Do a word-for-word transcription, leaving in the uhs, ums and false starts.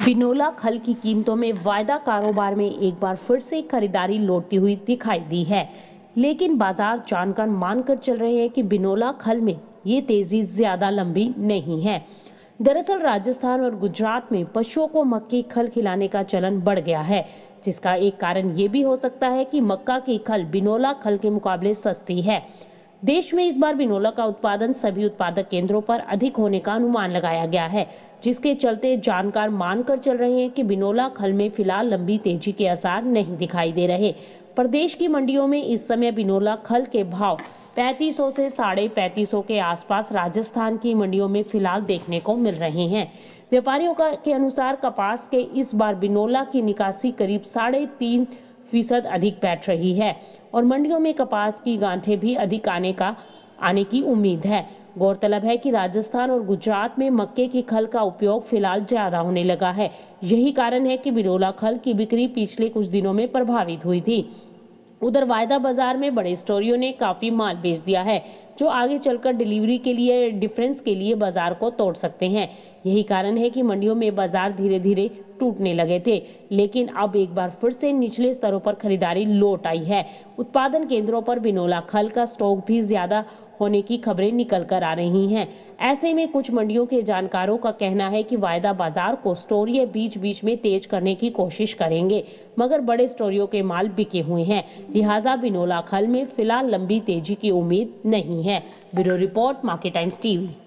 बिनोला खल की कीमतों में वायदा कारोबार में एक बार फिर से खरीदारी लौटती हुई दिखाई दी है, लेकिन बाजार जानकर मानकर चल रहे हैं कि बिनोला खल में ये तेजी ज्यादा लंबी नहीं है। दरअसल राजस्थान और गुजरात में पशुओं को मक्के की खल खिलाने का चलन बढ़ गया है, जिसका एक कारण ये भी हो सकता है कि मक्का की खल बिनोला खल के मुकाबले सस्ती है। देश में इस बार बिनोला का उत्पादन सभी उत्पादक केंद्रों पर अधिक होने का अनुमान लगाया गया है, जिसके चलते जानकार मानकर चल रहे हैं कि बिनोला खल में फिलहाल लंबी तेजी के आसार नहीं दिखाई दे रहे। प्रदेश की मंडियों में इस समय बिनोला खल के भाव पैंतीस सौ से साढ़े पैंतीस सौ के आसपास राजस्थान की मंडियों में फिलहाल देखने को मिल रहे हैं। व्यापारियों का के अनुसार कपास के इस बार बिनोला की निकासी करीब साढ़े तीन फीसद अधिक बैठ रही है और मंडियों में कपास की गांठें भी अधिक आने का आने की उम्मीद है। गौरतलब है कि राजस्थान और गुजरात में मक्के की खल का उपयोग फिलहाल ज्यादा होने लगा है। यही कारण है कि बिनोला खल की बिक्री पिछले कुछ दिनों में प्रभावित हुई थी। उधर वायदा बाजार में बड़े स्टोरियों ने काफी माल बेच दिया है, जो आगे चलकर डिलीवरी के लिए डिफरेंस के लिए बाजार को तोड़ सकते हैं। यही कारण है कि मंडियों में बाजार धीरे धीरे टूटने लगे थे, लेकिन अब एक बार फिर से निचले स्तरों पर खरीदारी लौट आई है। उत्पादन केंद्रों पर बिनोला खल का स्टॉक भी ज्यादा होने की खबरें निकल कर आ रही हैं। ऐसे में कुछ मंडियों के जानकारों का कहना है कि वायदा बाजार को स्टोरिये बीच बीच में तेज करने की कोशिश करेंगे, मगर बड़े स्टोरियों के माल बिके हुए हैं, लिहाजा बिनोला खल में फिलहाल लंबी तेजी की उम्मीद नहीं है। Bureau report, Market Times TV.